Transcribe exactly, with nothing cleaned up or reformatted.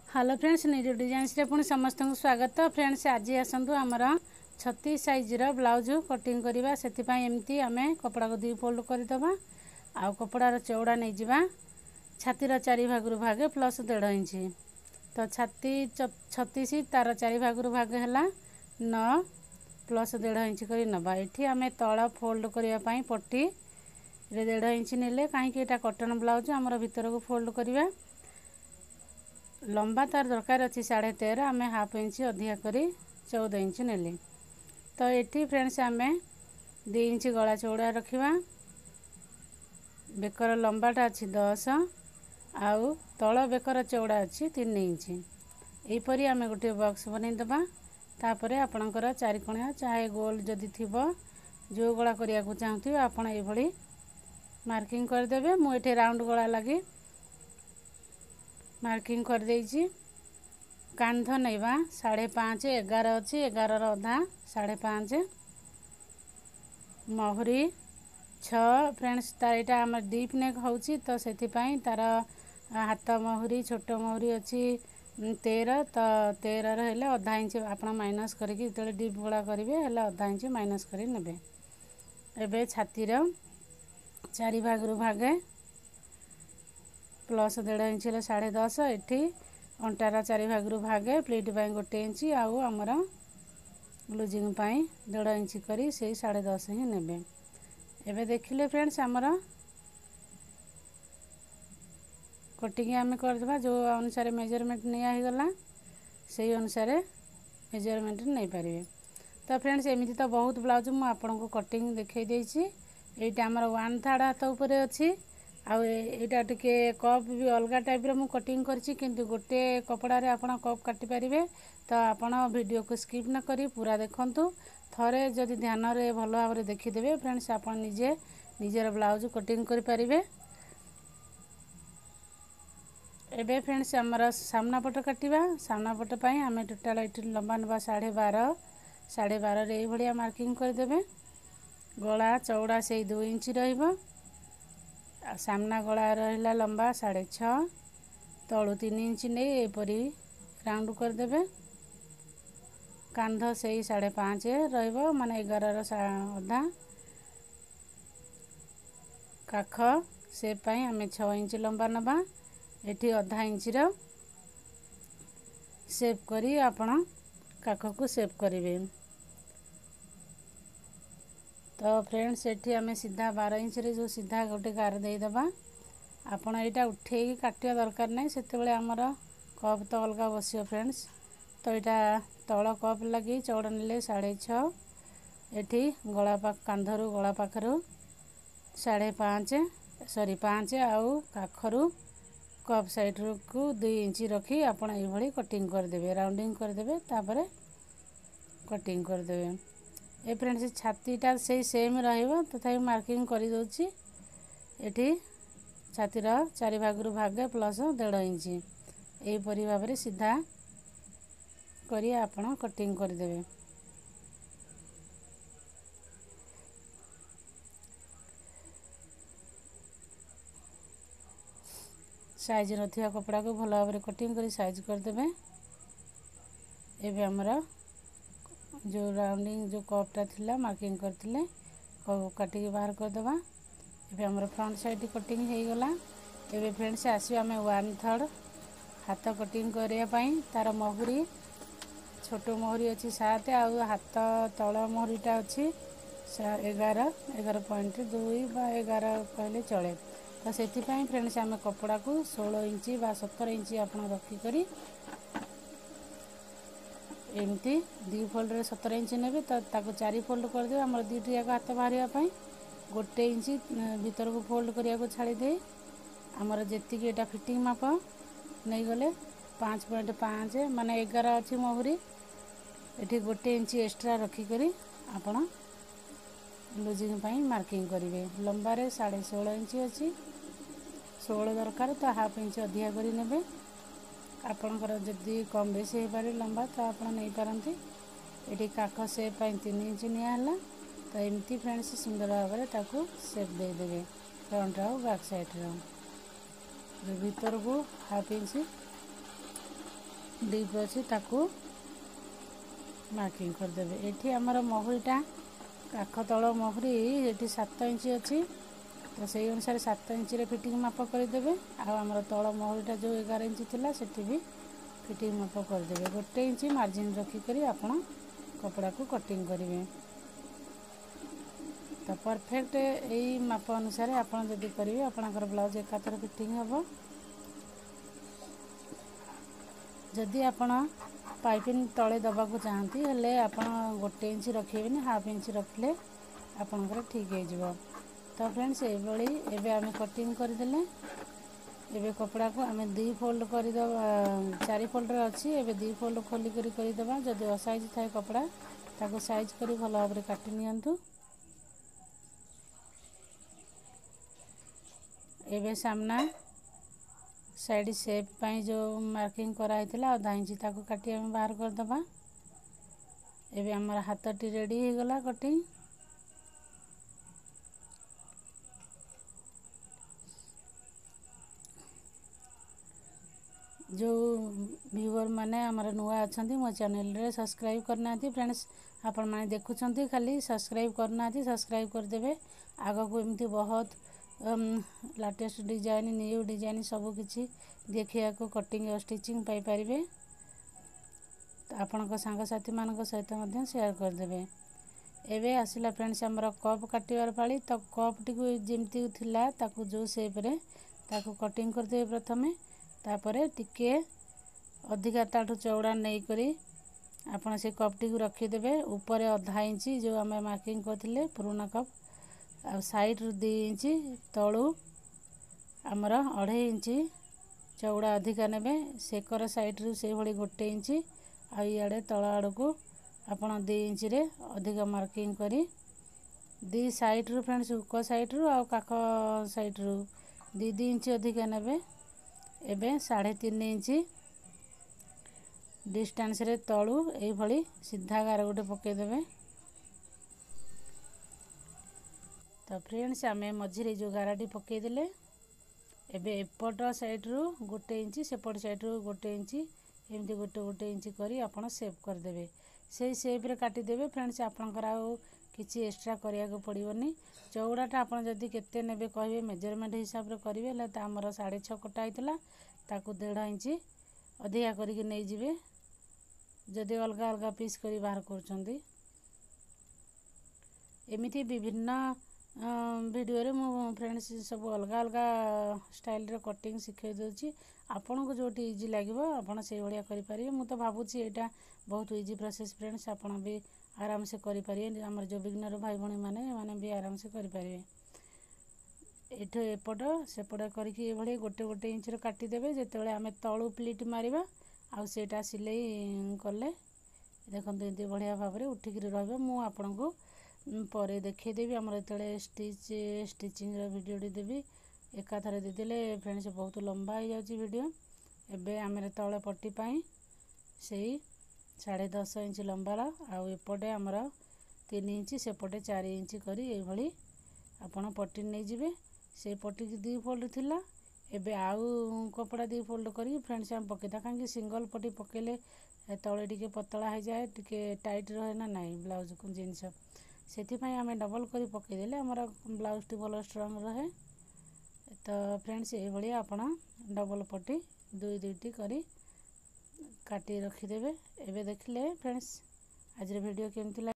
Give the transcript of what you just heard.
Hello friends, निज designs रे पुणी समस्त को स्वागत। फ्रेंड्स आज आसतु आमर छत्तीस साइज रो ब्लाउज कटिंग करवा। से एमती आम कपड़ा को दुई फोल्ड करदे। आउ कपड़ार चौड़ा नहीं जावा छातीर चारि भाग रु भागे प्लस डेढ़ इंच। तो छाती छत्तीस तार चारि भाग रु भाग है नौ प्लस डेढ़ इंच कर नवा। ये आम तल फोल्ड करने पट्टी रे डेढ़ इंच नेले कहीं कटन ब्लाउज आमर भीतर को फोल्ड करवा। लंबा तार दरकार अच्छी साढ़े तेरह आम हाफ इंच अधिका कर चौदह इंच नेले। तो ये फ्रेंड्स आम दु इंच गला चौड़ा रखा। बेकर लंबाटा अच्छी दस आउ तल बेकर चौड़ा अच्छी तीन इंच। यहपरी आम गोटे बॉक्स बनईदे। तापर आपणकर चारिकोणिया चाहे गोल जदि थी जो गला करने को चाहूँ आपड़ ये मार्किंग करदे। मुझे राउंड गला लगी मार्किंग कर देइछि। कांध नैबा साढ़े पाँच एगार अच्छी एगार अधा साढ़े पाँच महुरी छः। फ्रेंड्स तार आम डीप नेक होची तो से तार हाथ महुरी छोट महुरी अच्छी तेरह। तो तेरह हेले अधा इंच आप माइनस करके जो डीप गला करेंगे अधा इंच माइनस कर नेबे। एबे छातीर चारि भाग रु भागे प्लस डेढ़ इंच साढ़े दस। ये अंटार चारि भाग रु भागे प्लीट पाई गोटे इंच आउ आमर लुजिंग पाई डेढ़ इंच करी से साढ़े दस ही नेबे। एबे देखिले फ्रेंड्स आमर कटिंग आम करदे जो अनुसार मेजरमेंट नहीं गला से अनुसार मेजरमेंट नहीं पारे। तो फ्रेंड्स एमती तो बहुत ब्लाउज मुझे आपको कटिंग देखई देछि। एटा आमर वन थर्ड हाथ उपर अच्छी आउ एटा टिके कप भी अलग टाइप रो मु कटिंग करछि किंतु गोटे कपड़ा रे आपण कप काटि परिबे। तो आपण वीडियो को स्किप न करी पूरा देखंतु। थरे जदि ध्यान रे भल भाव रे देखि देबे फ्रेंड्स आपण निजे निजर ब्लाउज कटिंग करि परिबे। एबे फ्रेंड्स हमर सामना पट काटिबा। सामना पट पई हमें टोटल एट लंबा नबा साढ़े बारह साढ़े बारह रे ए भलिया मार्किंग कर देबे। गला चौड़ा से दो इंच रहिबो। सामना गला रहा लंबा साढ़े छः तलु तीन इंच नहीं एपरी राउंड करदे। कांध से साढ़े पाँच रहिबो माने एगार अधा। काख से पाई आम छः इंच लंबा नबा। एठी अधा इंच रो सेप करी आपण काख को सेप करिवे। तो फ्रेंड्स एठी आम सीधा बारह इंच रे जो सीधा गोटे गार देदेबा। आपड़ यहाँ उठे काटिया दरकार नहीं से आमर कप तो अलग बसियो फ्रेंड्स। तो यहाँ तल कप लगी चौड़ा नेले साढ़े छः। एठी गला पाख कांधरू गला पाखरू साढ़े पाँच सॉरी पाँच आउ काखरू कप साइड को दुई इंच रखी आपड़ ये कटिंग करदे राउंडिंग करदे तापर कटिंग करदे। ए फ्रेंड्स छातीटा से सेम रहिबो तथापि मार्किंग कर दउछि। एठी छातीर चारि भाग रु भागे प्लस डेढ़ इंच यहीपरि भाव में सीधा करी आपण कटिंग करदेवे। साइज नथिया कपड़ा को भल भाव में कटिंग करी साइज करदेवे। एबे हमर जो राउंडिंग जो कपटा थिला मार्किंग करथिले कप काटी के बाहर कर देबा। एबे हमर फ्रंट साइड कटिंग हो गला। एबे फ्रेंड्स आसी आमे वन थर्ड हाथ कटिंग करिया पई तार महुरी छोट महुरी अच्छी सात आउ हाथ तल महुरीटा अच्छी एगार एगार पॉइंट दुई बा एगार कहले चले। तो से फ्रेंड्स आम कपड़ा को सोलह इंच बा सतर इंच आप रखिक एमती दी फोल्ड रे सतर इंच नेबे। तो ताको चारि फोल्ड कर दे हमर दीटी जाक हाथ बाहरिया पई गोटे इंच भीतर को फोल्ड करिया को छाड़ी दे हमर जेति की एटा फिटिंग माप नहीं गले पाँच पॉइंट पाँच माने एगार अच्छी महुरी एठी गोटे इंच एक्स्ट्रा रखिक आपण लुजिंग पाई मार्किंग करेंगे। लंबा रे साढ़े सोलह इंच अच्छी सोलह दरकार तो हाफ इंच अधिका करी नेबे। आपणकर जदि कम बेसी हो पारे लंबा तो आप नहीं पारती। ये काख सेप तीन इंच निला। तो एमती फ्रेंड्स सुंदर भाव में ताकू सेप देदेवे फ्रंट आउ बैक साइड रो भीतर को हाफ इंच डीप अच्छी ताकू मार्किंग करदेवे। एठी आमर महुरीटा काख तल महुरी ये सात इंच अच्छी तो से अनुसार सात इंच रे फिटिंग माप करदेवे। आमर तल महुरीटा जो एगार इंच थिला सेठी भी फिटिंग माप करदेवे। गोटे इंच मार्जिन रखिक आपण कपड़ा को कटिंग करेंगे। तो परफेक्ट यही माप अनुसार आपण जदि करेंगे आपणकर ब्लाउज एकाथर फिटिंग हम। जदि आपण पाइपिंग तले दबाक चाहती हेले आपण गोटे इंच रखें हाफ इंच रखले आपणकर ठीक हो। तो फ्रेंड्स ये एबे आमे कटिंग करदेले। एबे कपड़ा को आमे दी फोल्ड करदेबा। चारि फोल्ड अच्छी एबे दी फोल्ड खोली करी करदेबा। जदि असाइज थाए कपड़ा ताको साइज करी भल भाव काटि नियंतु। एबे सामना साइड शेप पाई जो मार्किंग कराई थिला आधा इंच ताको काटी आमे बाहर करदेबा। एबे हमर हाथटी रेडी हो गला कटिंग। जो व्यूअर माने हमारे नुआ अच्छा मो चैनल रे सब्सक्राइब करना फ्रेंड्स आपण माने देखुछंती खाली सब्सक्राइब करना सब्सक्राइब करदेवे। आग को एमती बहुत लेटेस्ट डिजाइन न्यू डिजाइन सब किछि देखिया को कटिंग और स्टिचिंग पाई परिबे। तो आपण को संग साथी मान सहित मध्य शेयर करदेवे। एबे आसिला फ्रेंड्स हमर कप काटिबार पाली। तो कप टी को जेमती थिला ताकू जो शेप रे ताकू कटिंग करदेवे प्रथमे। तापरे टिके अधिका ताठू चौड़ा नहीं करी आपण से कपटी को रखीदेवे। ऊपर अधा इंची जो आम मार्किंग करथिले पुराना कप आ साइड रु दी इंची तलू आमर अढ़ाई इंची चौड़ा अधिका नेबे। सेकर साइड रु से भली गोटे इंची आ इयाडे तल आड़ को आपण दी इंची रे अधिका मार्किंग करी दी साइड रु फ्रेंड्स उक साइड रु आ काख साइड रु दी दी इंची अधिका नेबे। एबे साढ़े तीन इंची डिस्टेंस रे तलू एई भली सीधा गार गोटे पकेदेवे। तो फ्रेंड्स आमे मझिरे जो गाराटी पकेदेले एबे एपट साइड रु गोटे इंची सेपट साइड रु गोटे इंची एमती गोटे गोटे इंची करी आपण सेप करदेवे। से शेप रे काटिदेवे फ्रेंड्स। आपणकर आउ किछि एक्स्ट्रा करिया को पड़िबनी। चौड़ाटा आपण जदि केते नेबे कहबे मेजरमेंट हिसाब रे करिवे ले त हमर साढ़े छह कटा आइतला ताकू डेढ़ इंची अधिका करिके नै जिवे। जदि अलगा अलगा पीस करी बाहर करछंदी एमिति विभिन्न वीडियो रे मो फ्रेंड्स सब अलगा अलगा स्टाइल रे कटिंग सिखाई दोची। आपन को जोटी इजी लागिवो आपन से भलिया करि परिबे। मु तो भाबुची एटा बहुत इजी प्रोसेस फ्रेंड्स। आपन भी आराम से करि परिबे। हमर जो बिगिनर भाई भणी माने माने भी आराम से करि परिबे। एठो एपट सेपट करिके ए भली गोटे गोटे इंच रे काटी देबे। जेते बेले आमे तळु प्लीट मारिबा आ सेटा सिलाई कले देखंतु एते बढ़िया भाव रे उठिक रहबे। मु आपन को परे देखै देबी हमर एतले स्टिच स्टिचिंग रो वीडियो डी देबी। एका थरे दे देले फ्रेंड्स बहुत लंबा हो जाउची वीडियो। एबे हमरे तळे पट्टी पाई सेई साढ़े दस इंच लंबार आ एपटे हमर तीन इंच सेपटे चार इंच करी ए भली आपण पट्टी नै जिवे। से पट्टी की दी फोल्ड थिला एबे आउ कपड़ा दी फोल्ड करी फ्रेंड्स हम पकेता कांकि सिंगल पट्टी पकेले तळे टिके पतला हो जाए टिके टाइट रहे ना नहीं ब्लाउज को जिंस सेति पई हमें डबल करी पके देले हमर ब्लाउज टी भलो स्ट्रांग रहे। तो फ्रेंड्स ए भली आपण डबल पट्टी दुई दुईटी करी काटी रखी देबे। एबे देखले फ्रेंड्स आज रे वीडियो केमति